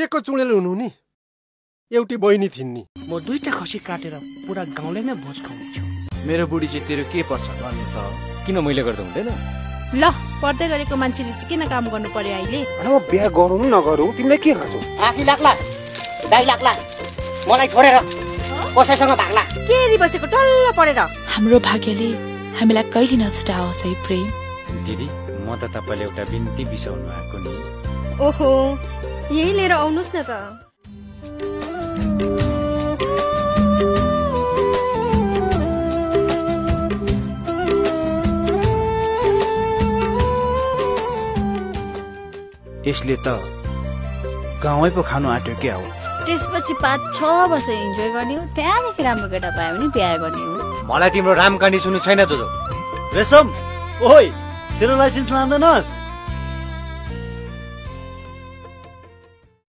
के को चुडेल हुनु नि एउटी बहिनी थिइन् नि म दुईटा खसी काटेर पुरा गाउँले नै भोज खुवाउने छु मेरो बुढी चाहिँ तेरो के पर्छ गर्नु त किन मैले गर्दा हुँदैन ल पर्दै गरेको मान्छेले चाहिँ किन काम गर्नु पर्यो अहिले अब बिहा गरौँ नगरौँ तिमीलाई के खान्छौ आफै लाग्ला दाइ लाग्ला मलाई छोडेर कसैसँग भाग्ला के हेरि बसेको टल्ल परेर हाम्रो भाग्यले हामीलाई कहिले नछुटाओस् है प्रेम दिदी म त तपाईले एउटा बिन्ती बिसाउनु आएको नि ओहो यही लिएर आउनुस् न त यसले त गाउँै पो खानु आँट्यो क्या हो त्यसपछि 5-6 वर्ष इन्जोय गर्ने हो त्यहाँदेखि राम्रो केटा पायो भने बिहा गर्ने हो मलाई तिम्रो राम कहानी सुन्नु छैन जोजो रेशम ओइ तेरो लाइसेन्स लाँदैनस्